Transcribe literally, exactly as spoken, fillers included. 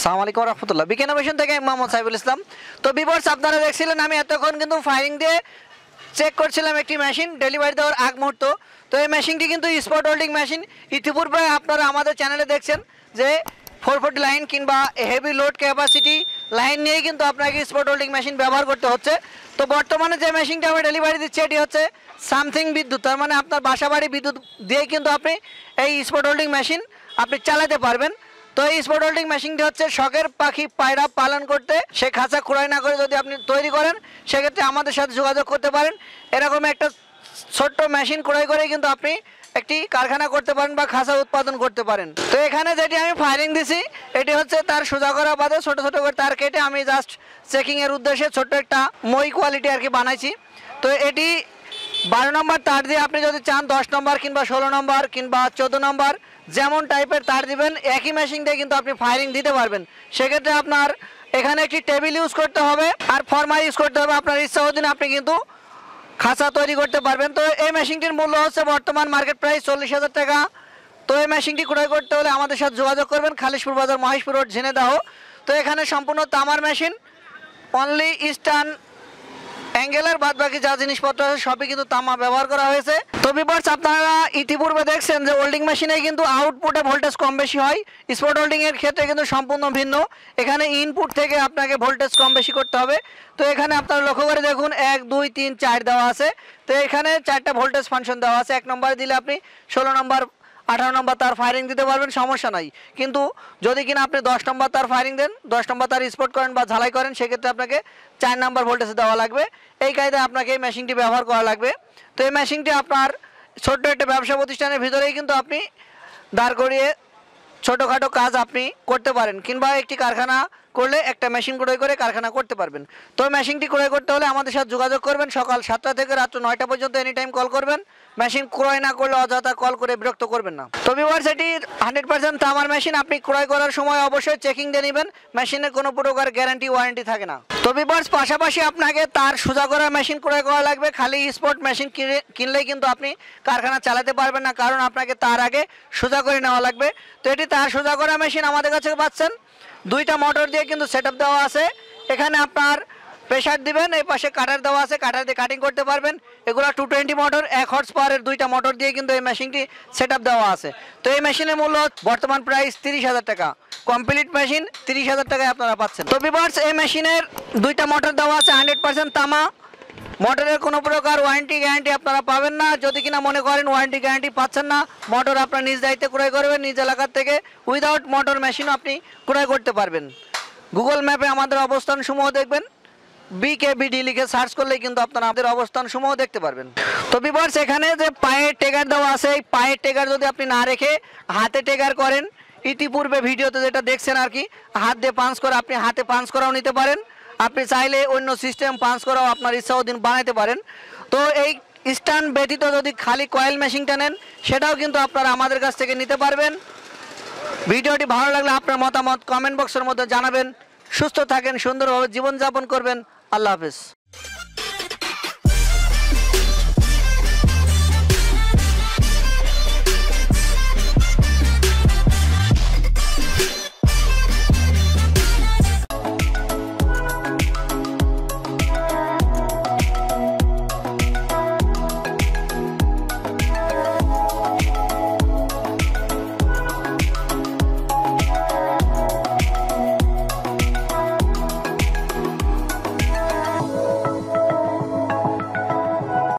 আসসালামু আলাইকুম রহমতুল্লাহ। বিকে ইনোভেশন থেকে মোহাম্মদ সাইফুল ইসলাম। তো ভিউয়ার্স, আপনারা দেখছিলেন আমি এতক্ষণ কিন্তু ফায়ারিং দিয়ে চেক করছিলাম একটি মেশিন ডেলিভারি দেওয়ার আগ মুহূর্ত। তো এই মেশিনটি কিন্তু স্পট হোল্ডিং মেশিন। ইতিপূর্বে আপনারা আমাদের চ্যানেলে দেখছেন যে ফোর ফোর্টি লাইন কিংবা হেভি লোড ক্যাপাসিটি লাইন নিয়েই কিন্তু আপনাকে স্পট হোল্ডিং মেশিন ব্যবহার করতে হচ্ছে। তো বর্তমানে যে মেশিনটা আমি ডেলিভারি দিচ্ছি এটি হচ্ছে সামথিং বিদ্যুৎ, তার মানে আপনার বাসাবাড়ি বিদ্যুৎ দিয়েই কিন্তু আপনি এই স্পট হোল্ডিং মেশিন আপনি চালাতে পারবেন। তো এই স্পট হোল্ডিং মেশিনটি হচ্ছে শখের পাখি পায়রা পালন করতে, সে খাঁচা খোঁড়াই না করে যদি আপনি তৈরি করেন সেক্ষেত্রে আমাদের সাথে যোগাযোগ করতে পারেন। এরকম একটা ছোট্ট মেশিন ক্রয় করে কিন্তু আপনি একটি কারখানা করতে পারেন বা খাঁচা উৎপাদন করতে পারেন। তো এখানে যেটি আমি ফায়ারিং দিছি এটি হচ্ছে তার সোজা করা বাদে ছোট ছোট করে তার কেটে আমি জাস্ট চেকিংয়ের উদ্দেশ্যে ছোট্ট একটা মই কোয়ালিটি আর কি বানাইছি। তো এটি বারো নম্বর তার দিয়ে আপনি যদি চান দশ নম্বর কিংবা ষোলো নম্বর কিংবা চোদ্দো নম্বর যেমন টাইপের তার দিবেন একই মেশিন দিয়ে কিন্তু আপনি ফায়ারিং দিতে পারবেন। সেক্ষেত্রে আপনার এখানে একটি টেবিল ইউজ করতে হবে আর ফর্মা ইউজ করতে হবে। আপনার ইচ্ছা অধীনে আপনি কিন্তু খাঁচা তৈরি করতে পারবেন। তো এই মেশিনটির মূল্য হচ্ছে বর্তমান মার্কেট প্রাইস চল্লিশ হাজার টাকা। তো এই মেশিনটি ক্রয় করতে হলে আমাদের সাথে যোগাযোগ করবেন, খালিশপুর বাজার, মহেশপুর রোড, ঝিনেদাহ। তো এখানে সম্পূর্ণ তামার মেশিন, অনলি ইস্টার্ন অ্যাঙ্গেলের বাদ বাকি যা জিনিসপত্র আছে সবই কিন্তু তামা ব্যবহার করা হয়েছে। তো ভিউয়ার্স, আপনারা ইতিপূর্বে দেখছেন যে হোল্ডিং মেশিনে কিন্তু আউটপুটে ভোল্টেজ কম বেশি হয়, স্পট হোল্ডিং এর ক্ষেত্রে কিন্তু সম্পূর্ণ ভিন্ন। এখানে ইনপুট থেকে আপনাকে ভোল্টেজ কম বেশি করতে হবে। তো এখানে আপনারা লক্ষ্য করে দেখুন এক দুই তিন চার দেওয়া আছে। তো এখানে চারটা ভোল্টেজ ফাংশন দেওয়া আছে। এক নম্বর দিলে আপনি ষোলো নম্বর আঠারো নম্বর তার ফায়ারিং দিতে পারবেন, সমস্যা নাই। কিন্তু যদি কিনা আপনি দশ নম্বর তার ফায়ারিং দেন, দশ নম্বর তার স্পট করেন বা ঝালাই করেন, সেক্ষেত্রে আপনাকে চার নম্বর ভোল্টেজ দেওয়া লাগবে। এই কায়দায় আপনাকে এই মেশিনটি ব্যবহার করা লাগবে। তো এই মেশিনটি আপনার ছোট্ট একটা ব্যবসা প্রতিষ্ঠানের ভিতরেই কিন্তু আপনি দাঁড় করিয়ে ছোটোখাটো কাজ আপনি করতে পারেন, কিংবা একটি কারখানা করলে একটা মেশিন ক্রয় করে কারখানা করতে পারবেন। তো মেশিনটি ক্রয় করতে হলে আমাদের সাথে যোগাযোগ করবেন। সকাল সাতটা থেকে রাত্র নয়টা পর্যন্ত এনি টাইম কল করবেন। মেশিন ক্রয় না করলে অযথা কল করে বিরক্ত করবেন না। তো ভিউয়ার্স, এটি হান্ড্রেড পার্সেন্ট তামার মেশিন। আপনি ক্রয় করার সময় অবশ্যই চেকিং দিয়ে নেবেন। মেশিনের কোনো প্রকার গ্যারান্টি ওয়ারেন্টি থাকে না। তো ভিউয়ার্স, পাশাপাশি আপনাকে তার সোজা করা মেশিন ক্রয় করা লাগবে। খালি স্পট মেশিন কিনলেই কিন্তু আপনি কারখানা চালাতে পারবেন না, কারণ আপনাকে তার আগে সোজা করে নেওয়া লাগবে। তো এটি তার সোজা করা মেশিন আমাদের কাছে পাচ্ছেন। দুইটা মোটর দিয়ে কিন্তু সেট আপ দেওয়া আছে। এখানে আপনার প্রেশার দিবেন, এই পাশে কাটার দেওয়া আছে, কাটার দিয়ে কাটিং করতে পারবেন। এগুলো টু টোয়েন্টি মোটর, এক হর্স পাওয়ারের দুইটা মোটর দিয়ে কিন্তু এই মেশিনটি সেট আপ দেওয়া আছে। তো এই মেশিনের মূল্য বর্তমান প্রাইস তিরিশ হাজার টাকা। কমপ্লিট মেশিন তিরিশ হাজার টাকায় আপনারা পাচ্ছেন। তো ভিউয়ার্স, এই মেশিনের দুইটা মোটর দেওয়া আছে, হান্ড্রেড পার্সেন্ট তামা। মোটরের কোনো প্রকার ওয়ারেন্টি গ্যারান্টি আপনারা পাবেন না। যদি কিনা মনে করেন ওয়ারেন্টি গ্যারান্টি পাচ্ছেন না, মোটর আপনার নিজ দায়িত্বে ক্রয় করবেন নিজ এলাকার থেকে। উইদাউট মোটর মেশিনও আপনি ক্রয় করতে পারবেন। গুগল ম্যাপে আমাদের অবস্থান সমূহ দেখবেন, বিকেবিডি লিখে সার্চ করলেই কিন্তু আপনারা আমাদের অবস্থান সমূহ দেখতে পারবেন। তো ভিউয়ার্স, এখানে যে পায়ের টেগার দেওয়া আছে, এই পায়ের টেগার যদি আপনি না রেখে হাতে টেগার করেন, ইতিপূর্বে ভিডিওতে যেটা দেখছেন আর কি, হাত দিয়ে পাঞ্চ করে আপনি হাতে পাঞ্চ করাও নিতে পারেন। আপনি চাইলে অন্য সিস্টেম পাঞ্চ করাও আপনার ইচ্ছা অধীন বানাইতে পারেন। তো এই স্ট্যান্ড ব্যতীত যদি খালি কয়েল মেশিনটা নেন, সেটাও কিন্তু আপনারা আমাদের কাছ থেকে নিতে পারবেন। ভিডিওটি ভালো লাগলে আপনার মতামত কমেন্ট বক্সের মধ্যে জানাবেন। সুস্থ থাকেন, সুন্দরভাবে জীবনযাপন করবেন। আল্লাহ হাফেজ।